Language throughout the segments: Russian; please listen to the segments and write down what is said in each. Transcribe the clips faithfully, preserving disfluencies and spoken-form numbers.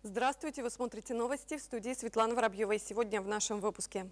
Здравствуйте, вы смотрите новости, в студии Светлана Воробьева. И сегодня в нашем выпуске.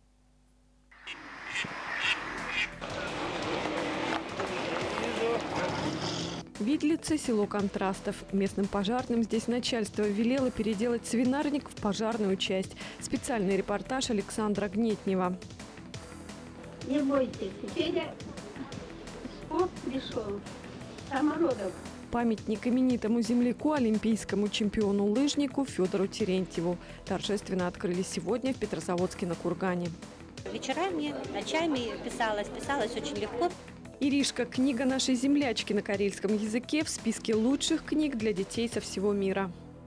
Видлица, село Контрастов. Местным пожарным здесь начальство велело переделать свинарник в пожарную часть. Специальный репортаж Александра Гнетнева. Не бойтесь, Федя спорт пришел, самородок. Памятник именитому земляку, олимпийскому чемпиону-лыжнику Федору Терентьеву. Торжественно открыли сегодня в Петрозаводске на Кургане. Вечерами, ночами писалось, писалось очень легко. Иришка – книга нашей землячки на карельском языке в списке лучших книг для детей со всего мира.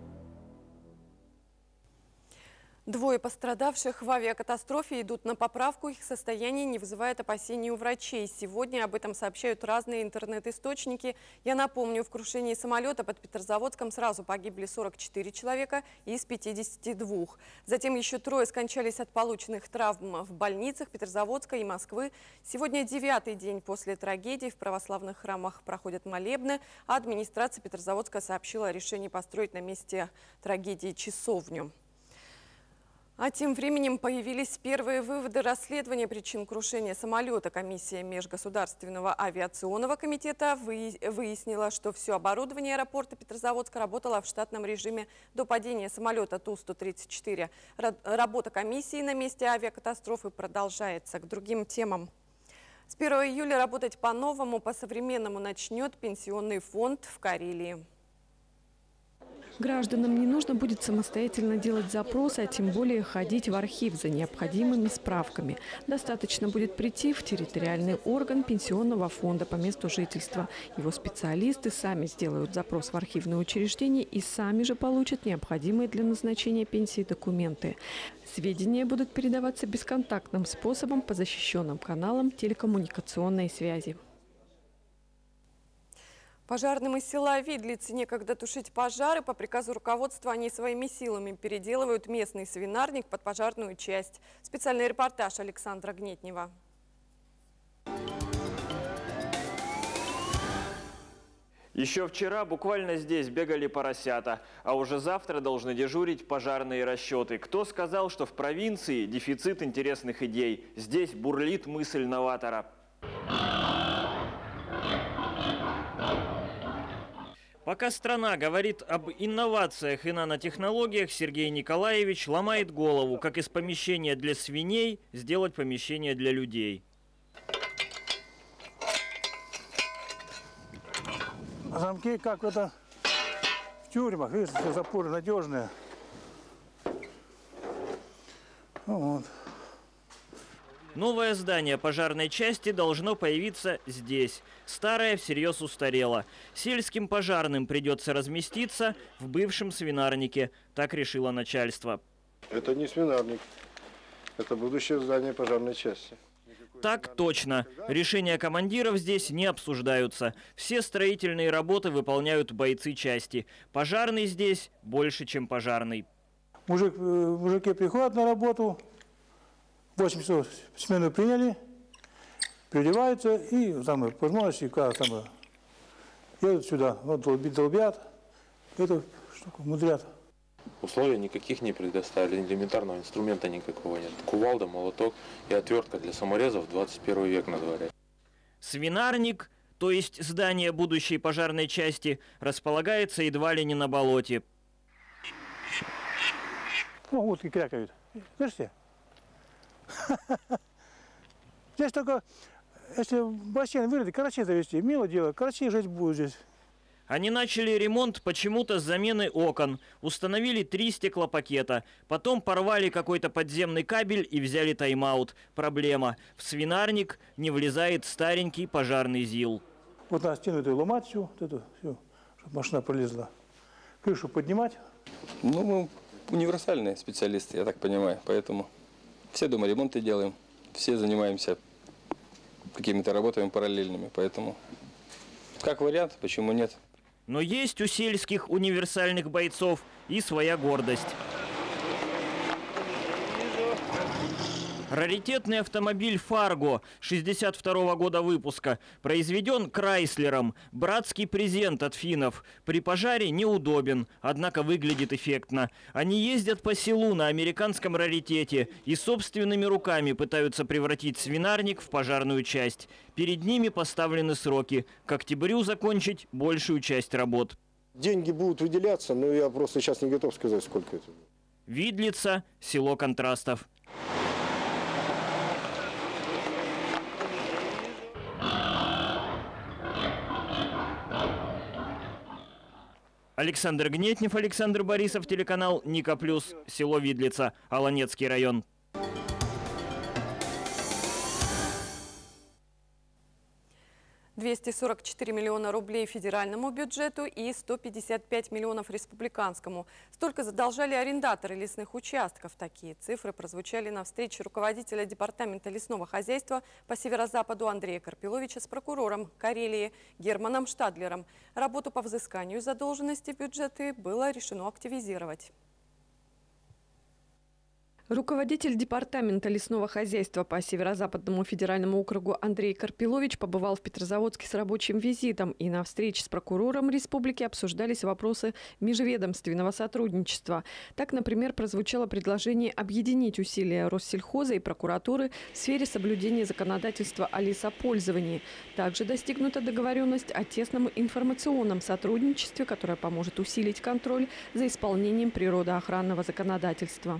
Двое пострадавших в авиакатастрофе идут на поправку. Их состояние не вызывает опасений у врачей. Сегодня об этом сообщают разные интернет-источники. Я напомню, в крушении самолета под Петрозаводском сразу погибли сорок четыре человека из пятидесяти двух. Затем еще трое скончались от полученных травм в больницах Петрозаводска и Москвы. Сегодня девятый день после трагедии. В православных храмах проходят молебны. А администрация Петрозаводска сообщила о решении построить на месте трагедии часовню. А тем временем появились первые выводы расследования причин крушения самолета. Комиссия Межгосударственного авиационного комитета выяснила, что все оборудование аэропорта Петрозаводска работало в штатном режиме до падения самолета Ту сто тридцать четыре. Работа комиссии на месте авиакатастрофы продолжается. К другим темам. С первого июля работать по-новому, по-современному начнет пенсионный фонд в Карелии. Гражданам не нужно будет самостоятельно делать запросы, а тем более ходить в архив за необходимыми справками. Достаточно будет прийти в территориальный орган пенсионного фонда по месту жительства. Его специалисты сами сделают запрос в архивное учреждение и сами же получат необходимые для назначения пенсии документы. Сведения будут передаваться бесконтактным способом по защищенным каналам телекоммуникационной связи. Пожарным из села Видлицы некогда тушить пожары. По приказу руководства они своими силами переделывают местный свинарник под пожарную часть. Специальный репортаж Александра Гнетнева. Еще вчера буквально здесь бегали поросята, а уже завтра должны дежурить пожарные расчеты. Кто сказал, что в провинции дефицит интересных идей? Здесь бурлит мысль новатора. Пока страна говорит об инновациях и нанотехнологиях, Сергей Николаевич ломает голову, как из помещения для свиней сделать помещение для людей. Замки, как это в тюрьмах, видите, запоры надежные. Вот. Новое здание пожарной части должно появиться здесь. Старое всерьез устарело. Сельским пожарным придется разместиться в бывшем свинарнике. Так решило начальство. Это не свинарник. Это будущее здание пожарной части. Так точно. Решения командиров здесь не обсуждаются. Все строительные работы выполняют бойцы части. Пожарный здесь больше, чем пожарный. Мужик, мужики приходят на работу. восемь часов смену приняли, переодеваются и там возможности, когда там едут сюда, вот долбят, долбят, эту штуку мудрят. Условий никаких не предоставили, элементарного инструмента никакого нет. Кувалда, молоток и отвертка для саморезов, двадцать первый век на дворе. Свинарник, то есть здание будущей пожарной части, располагается едва ли не на болоте. Ну, утки крякают. Слышите? Здесь только, если бассейн вырыть, карачей завести, мило дело, карачей жить будут здесь. Они начали ремонт почему-то с замены окон, установили три стеклопакета, потом порвали какой-то подземный кабель и взяли тайм-аут. Проблема. В свинарник не влезает старенький пожарный ЗИЛ. Вот надо стену эту ломать всю, вот эту, всю, чтобы машина пролезла. Крышу поднимать. Ну, мы универсальные специалисты, я так понимаю, поэтому все дома ремонты делаем, все занимаемся какими-то работами параллельными, поэтому как вариант, почему нет. Но есть у сельских универсальных бойцов и своя гордость. Раритетный автомобиль «Фарго» шестьдесят второго года выпуска произведен Крайслером. Братский презент от финнов. При пожаре неудобен, однако выглядит эффектно. Они ездят по селу на американском раритете и собственными руками пытаются превратить свинарник в пожарную часть. Перед ними поставлены сроки. К октябрю закончить большую часть работ. Деньги будут выделяться, но я просто сейчас не готов сказать, сколько это. Видлица, село Контрастов. Александр Гнетнев, Александр Борисов, телеканал Ника Плюс, село Видлица, Аланецкий район. двести сорок четыре миллиона рублей федеральному бюджету и сто пятьдесят пять миллионов республиканскому. Столько задолжали арендаторы лесных участков. Такие цифры прозвучали на встрече руководителя департамента лесного хозяйства по северо-западу Андрея Карпиловича с прокурором Карелии Германом Штадлером. Работу по взысканию задолженности в бюджеты было решено активизировать. Руководитель департамента лесного хозяйства по Северо-Западному федеральному округу Андрей Карпилович побывал в Петрозаводске с рабочим визитом, и на встрече с прокурором республики обсуждались вопросы межведомственного сотрудничества. Так, например, прозвучало предложение объединить усилия Россельхоза и прокуратуры в сфере соблюдения законодательства о лесопользовании. Также достигнута договоренность о тесном информационном сотрудничестве, которое поможет усилить контроль за исполнением природоохранного законодательства.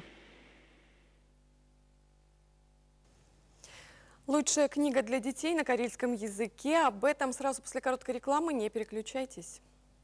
Лучшая книга для детей на карельском языке. Об этом сразу после короткой рекламы. Не переключайтесь.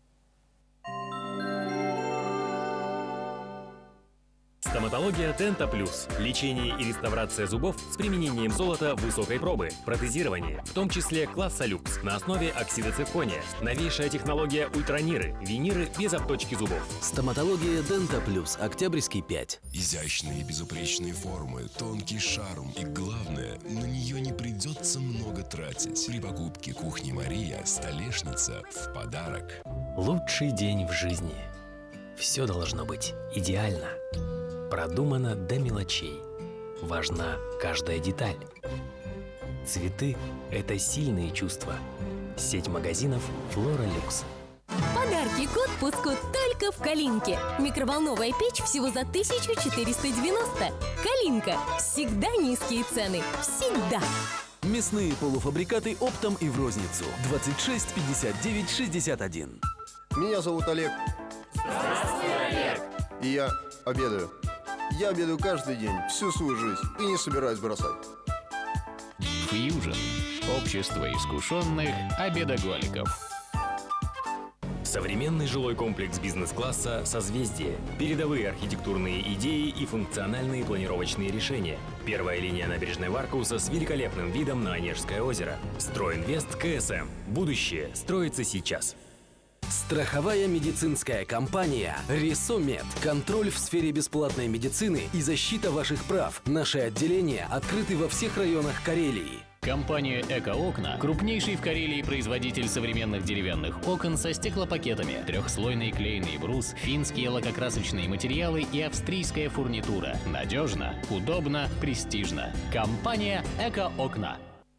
Стоматология Дента Плюс. Лечение и реставрация зубов с применением золота высокой пробы. Протезирование, в том числе класса люкс, на основе оксида циркония. Новейшая технология ультраниры. Виниры без обточки зубов. Стоматология Дента Плюс. Октябрьский пять. Изящные безупречные формы, тонкий шарм. И главное, на нее не придется много тратить. При покупке кухни Мария столешница в подарок. Лучший день в жизни. Все должно быть идеально. Продумано до мелочей. Важна каждая деталь. Цветы – это сильные чувства. Сеть магазинов «Флора Люкс». Подарки к отпуску только в Калинке. Микроволновая печь всего за тысячу четыреста девяносто. Калинка. Всегда низкие цены. Всегда. Мясные полуфабрикаты оптом и в розницу. двадцать шесть пятьдесят девять шестьдесят один. Меня зовут Олег. Здравствуй, Олег. И я обедаю. Я обедаю каждый день, всю свою жизнь, и не собираюсь бросать. Фьюжн. Общество искушенных обедоголиков. Современный жилой комплекс бизнес-класса «Созвездие». Передовые архитектурные идеи и функциональные планировочные решения. Первая линия набережной Варкуса с великолепным видом на Онежское озеро. Стройинвест КСМ. Будущее строится сейчас. Страховая медицинская компания «Ресомед». Контроль в сфере бесплатной медицины и защита ваших прав. Наши отделения открыты во всех районах Карелии. Компания «Эко-окна» – крупнейший в Карелии производитель современных деревянных окон со стеклопакетами, трехслойный клееный брус, финские лакокрасочные материалы и австрийская фурнитура. Надежно, удобно, престижно. Компания «Эко-окна».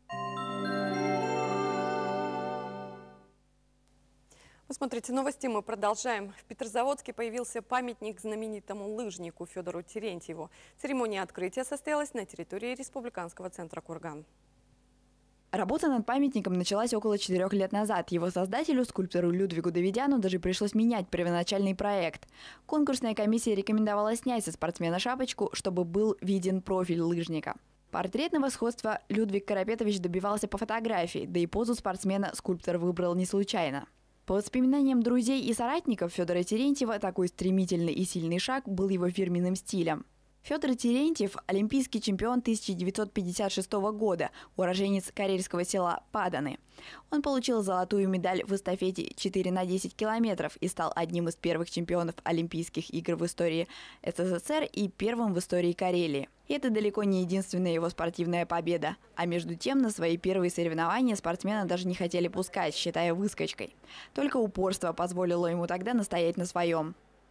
Вы смотрите новости, мы продолжаем. В Петрозаводске появился памятник знаменитому лыжнику Федору Терентьеву. Церемония открытия состоялась на территории Республиканского центра «Курган». Работа над памятником началась около четырех лет назад. Его создателю, скульптору Людвигу Давидяну, даже пришлось менять первоначальный проект. Конкурсная комиссия рекомендовала снять со спортсмена шапочку, чтобы был виден профиль лыжника. Портретного сходства Людвиг Карапетович добивался по фотографии, да и позу спортсмена скульптор выбрал не случайно. По воспоминаниям друзей и соратников Федора Терентьева, такой стремительный и сильный шаг был его фирменным стилем. Федор Терентьев – олимпийский чемпион тысяча девятьсот пятьдесят шестого года, уроженец карельского села Паданы. Он получил золотую медаль в эстафете четыре на десять километров и стал одним из первых чемпионов Олимпийских игр в истории СССР и первым в истории Карелии. И это далеко не единственная его спортивная победа. А между тем, на свои первые соревнования спортсмена даже не хотели пускать, считая выскочкой. Только упорство позволило ему тогда настоять на своем.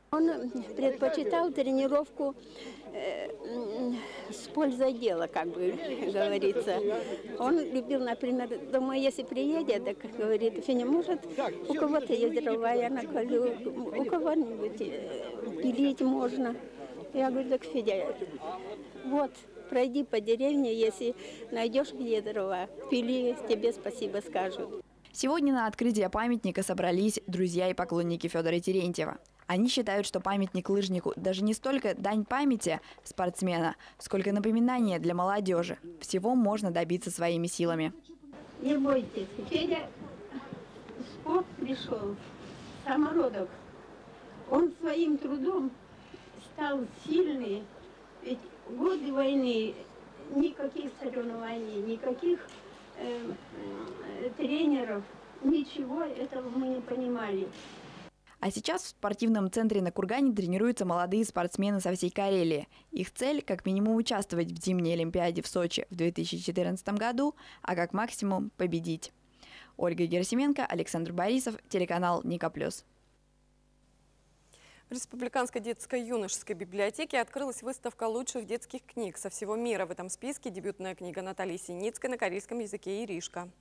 Он предпочитал тренировку э, с пользой дела, как бы говорится. Он любил, например, домой, если приедет, так говорит: Феня, может, у кого-то есть дрова, я наколю, у кого-нибудь пилить можно. Я говорю: так, Федя, вот, пройди по деревне, если найдешь где дрова, пили, тебе спасибо скажут. Сегодня на открытие памятника собрались друзья и поклонники Федора Терентьева. Они считают, что памятник лыжнику даже не столько дань памяти спортсмена, сколько напоминание для молодежи. Всего можно добиться своими силами. Не бойтесь, Федя, спорт пришел, самородок. Он своим трудом стал сильный. Ведь годы войны, никаких соревнований, никаких э, э, тренеров, ничего этого мы не понимали. А сейчас в спортивном центре на Кургане тренируются молодые спортсмены со всей Карелии. Их цель – как минимум участвовать в зимней Олимпиаде в Сочи в две тысячи четырнадцатом году, а как максимум победить. Ольга Герасименко, Александр Борисов, телеканал Ника Плюс. В Республиканской детско-юношеской библиотеке открылась выставка лучших детских книг со всего мира. В этом списке дебютная книга Натальи Синицкой на корейском языке «Иришка».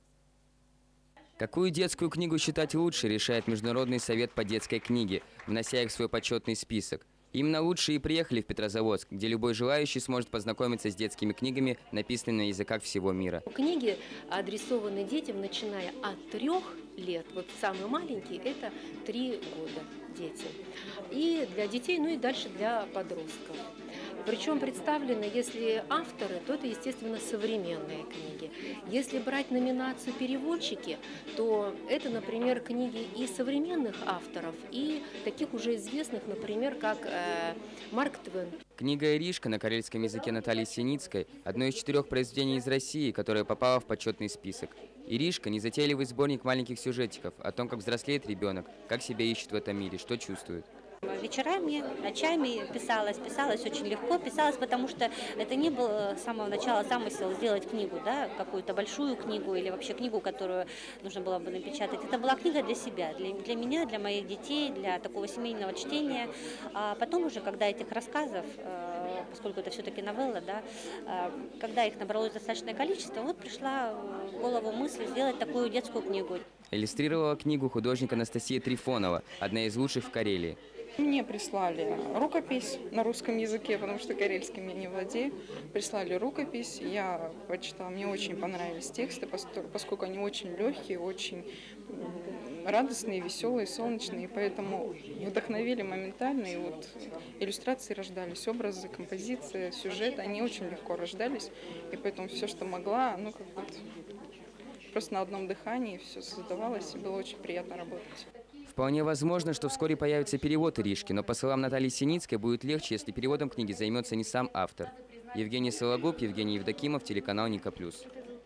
Какую детскую книгу считать лучше, решает Международный совет по детской книге, внося их в свой почетный список. Именно лучшие и приехали в Петрозаводск, где любой желающий сможет познакомиться с детскими книгами, написанными на языках всего мира. Книги адресованы детям, начиная от трех лет. Вот самый маленький – это три года дети. И для детей, ну и дальше для подростков. Причем представлены, если авторы, то это, естественно, современные книги. Если брать номинацию «Переводчики», то это, например, книги и современных авторов, и таких уже известных, например, как э, Марк Твен. Книга «Иришка» на карельском языке Натальи Синицкой – одно из четырех произведений из России, которое попало в почетный список. «Иришка» – незатейливый сборник маленьких сюжетиков о том, как взрослеет ребенок, как себя ищет в этом мире, что чувствует. Вечерами, ночами писалось, писалось очень легко, писалось, потому что это не было с самого начала замысел сделать книгу, да, какую-то большую книгу или вообще книгу, которую нужно было бы напечатать. Это была книга для себя, для, для меня, для моих детей, для такого семейного чтения. А потом уже, когда этих рассказов, поскольку это все-таки новелла, да, когда их набралось достаточное количество, вот пришла в голову мысль сделать такую детскую книгу. Иллюстрировала книгу художник Анастасия Трифонова, одна из лучших в Карелии. Мне прислали рукопись на русском языке, потому что карельским я не владею. Прислали рукопись, я прочитала, мне очень понравились тексты, поскольку они очень легкие, очень радостные, веселые, солнечные, поэтому вдохновили моментально, и вот иллюстрации рождались, образы, композиция, сюжет, они очень легко рождались, и поэтому все, что могла, ну как бы просто на одном дыхании все создавалось, и было очень приятно работать. Вполне возможно, что вскоре появится перевод «Иришки», но по словам Натальи Синицкой будет легче, если переводом книги займется не сам автор. Евгений Сологуб, Евгений Евдокимов, телеканал Ника Плюс.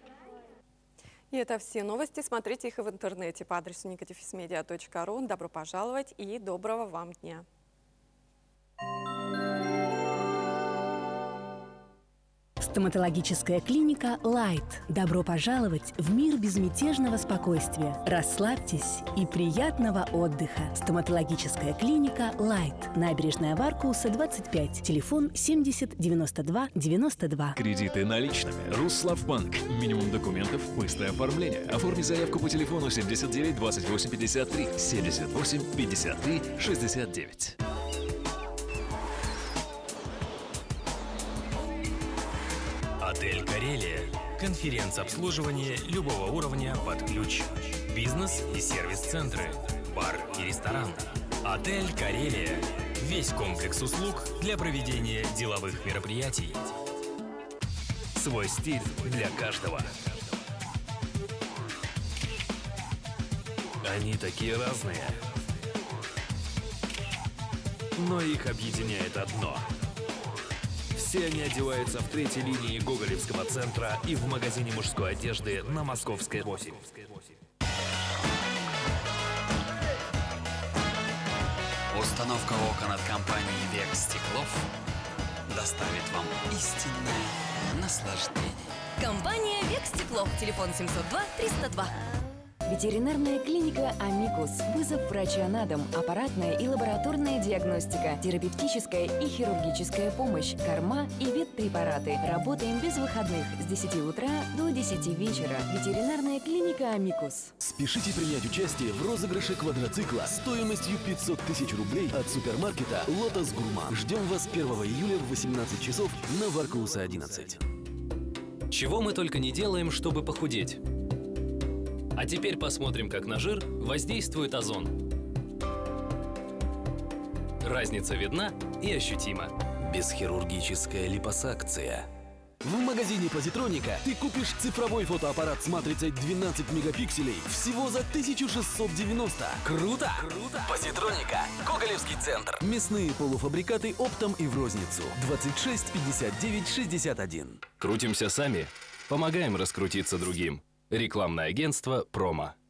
И это все новости. Смотрите их и в интернете по адресу никатифисмедиа точка ру. Добро пожаловать и доброго вам дня! Стоматологическая клиника «Лайт». Добро пожаловать в мир безмятежного спокойствия. Расслабьтесь и приятного отдыха. Стоматологическая клиника «Лайт». Набережная Варкуса, двадцать пять. Телефон семьдесят девяносто два девяносто два. Кредиты наличными. Руславбанк. Минимум документов, быстрое оформление. Оформи заявку по телефону семьдесят девять двадцать восемь пятьдесят три. семьдесят восемь пятьдесят три шестьдесят девять. Отель «Карелия». Конференц-обслуживание любого уровня под ключ. Бизнес и сервис-центры. Бар и ресторан. Отель «Карелия». Весь комплекс услуг для проведения деловых мероприятий. Свой стиль для каждого. Они такие разные. Но их объединяет одно. Все они одеваются в третьей линии Гоголевского центра и в магазине мужской одежды на Московской восемь. Установка окон от компании «Век Стеклов» доставит вам истинное наслаждение. Компания «Век Стеклов». Телефон семьсот два триста два. Ветеринарная клиника «Амикус». Вызов врача на дом. Аппаратная и лабораторная диагностика. Терапевтическая и хирургическая помощь. Корма и ветпрепараты. Работаем без выходных с десяти утра до десяти вечера. Ветеринарная клиника «Амикус». Спешите принять участие в розыгрыше квадроцикла стоимостью пятьсот тысяч рублей от супермаркета «Лотос Гурман». Ждем вас первого июля в восемнадцать часов на Варкуса одиннадцать. Чего мы только не делаем, чтобы похудеть. А теперь посмотрим, как на жир воздействует озон. Разница видна и ощутима. Бесхирургическая липосакция. В магазине Позитроника ты купишь цифровой фотоаппарат с матрицей двенадцать мегапикселей всего за тысячу шестьсот девяносто. Круто! Круто! Позитроника. Гоголевский центр. Мясные полуфабрикаты оптом и в розницу. двадцать шесть пятьдесят девять шестьдесят один. Крутимся сами, помогаем раскрутиться другим. Рекламное агентство «Промо».